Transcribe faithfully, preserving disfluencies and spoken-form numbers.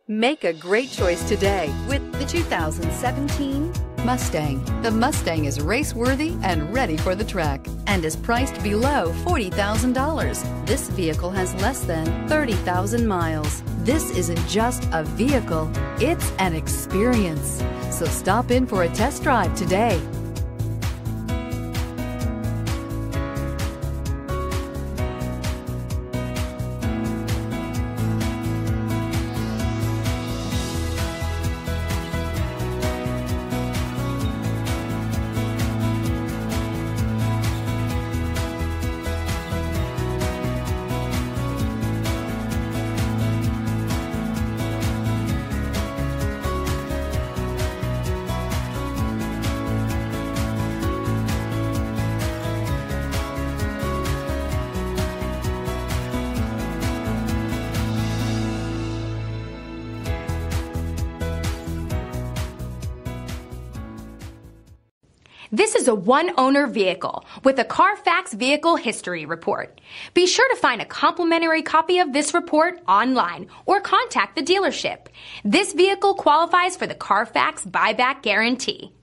Make a great choice today with the two thousand seventeen Mustang. The Mustang is race-worthy and ready for the track and is priced below forty thousand dollars. This vehicle has less than thirty thousand miles. This isn't just a vehicle, it's an experience. So stop in for a test drive today. This is a one-owner vehicle with a Carfax Vehicle History Report. Be sure to find a complimentary copy of this report online or contact the dealership. This vehicle qualifies for the Carfax Buyback Guarantee.